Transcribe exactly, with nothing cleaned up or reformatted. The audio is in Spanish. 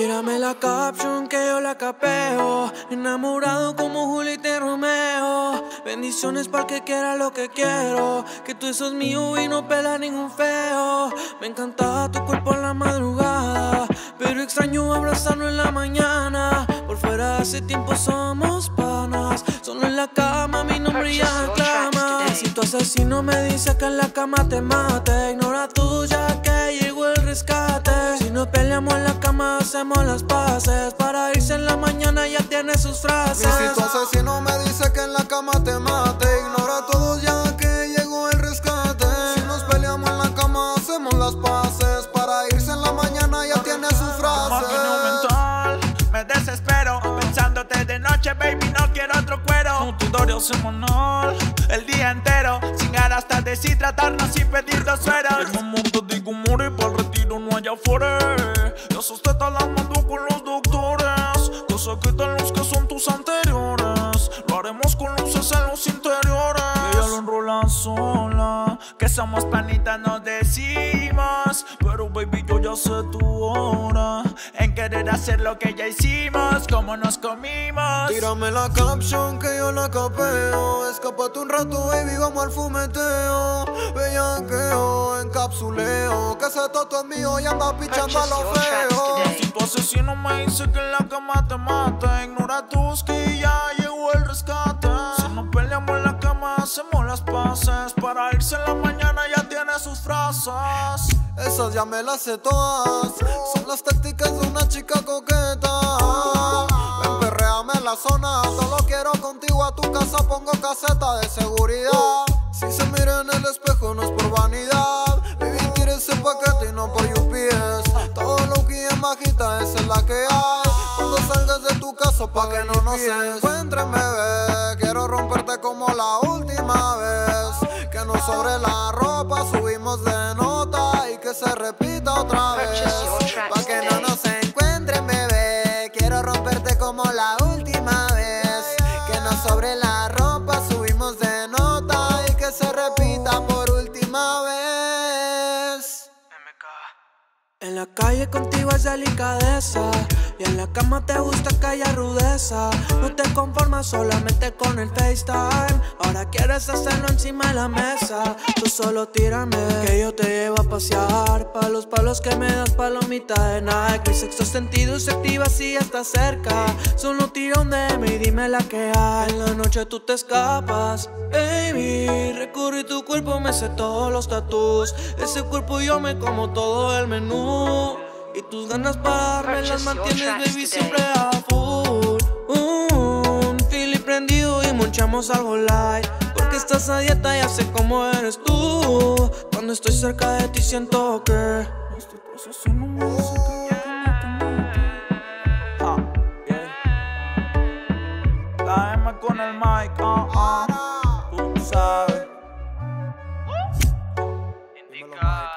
Tírame la caption que yo la capeo. Enamorado como Julieta y Romeo. Bendiciones para que quiera lo que quiero. Que tú sos mío y no pela ningún feo. Me encanta tu cuerpo en la madrugada, pero extraño abrazarlo en la mañana. Por fuera hace tiempo somos panas. Solo en la cama mi nombre ya aclama. Y si tu asesino me dice que en la cama te mate, ignora tú ya que llegó el rescate. Si nos peleamos en la cama hacemos las paces. Para irse en la mañana ya tiene sus frases. Y si tu asesino me dice que en la cama te mate, ignora todo ya que llegó el rescate. Si nos peleamos en la cama hacemos las paces. Para irse en la mañana ya tiene sus frases. Mental, me desespero pensándote de noche, baby, no quiero otro cuero. Un tutorial semanal, el día entero, sin ganas hasta deshidratarnos y pedir dos sueros. El mamón te digo more, para el retiro no hay afuera. Ya sus tetas las mando con los doctores, que se quitan los que son tus anteriores. Lo haremos con luces en los interiores. Y ella lo enrola sola, que somos panitas nos decimos. Pero baby yo ya sé tu hora en querer hacer lo que ya hicimos, como nos comimos. Tírame la caption que yo la capeo. Escápate un rato, baby, vamos al fumeteo. Bellaqueo, encapsuleo, que ese toto es mío y anda pichando a lo feo. Si tu asesino me dice que en la cama te mata, ignora tus que ya llegó el rescate. Si nos peleamos en la cama hacemos las paces. Para irse en la mañana ya tiene sus frases. Esas ya me las sé todas, son las tácticas de una chica coqueta. Ven, perréame en la zona, solo quiero contigo a tu casa, pongo caseta de seguridad. Si se mira en el espejo no es por vanidad, baby, tira ese paquete y no por U P S. Todo lo que es bajita, esa es la que hay. Cuando salgas de tu casa pa' que no nos encuentren, bebé, quiero romperte como la última vez. Que nos sobre la ropa, subimos de nota y que se repita otra vez. Pa' que no nos encuentren, bebé, quiero romperte como la última vez. Que nos sobre la ropa, subimos de nota y que se repita por última vez. En la calle contigo es delicadeza, y en la cama te gusta que haya rudeza. No te conformas solamente con el FaceTime, ahora quieres hacerlo encima de la mesa. Tú solo tírame, que yo te llevo a pasear pa' los palos que me das palomita de Nike. Mi sexto sentido se activa si ya estás cerca. Solo tira un D M y dime la que hay. En la noche tú te escapas, baby, recorrí tu cuerpo, me sé todos los tatús. Ese cuerpo yo me como todo el menú. Y tus ganas para darme las mantienes, baby, siempre a full. Un fili prendido y monchamos algo light, porque estás a dieta, ya sé cómo eres tú. Cuando estoy cerca de ti siento que este proceso no me hace que Ah, yeah. La M con el mic, uh, uh. Tú sabes. Indica.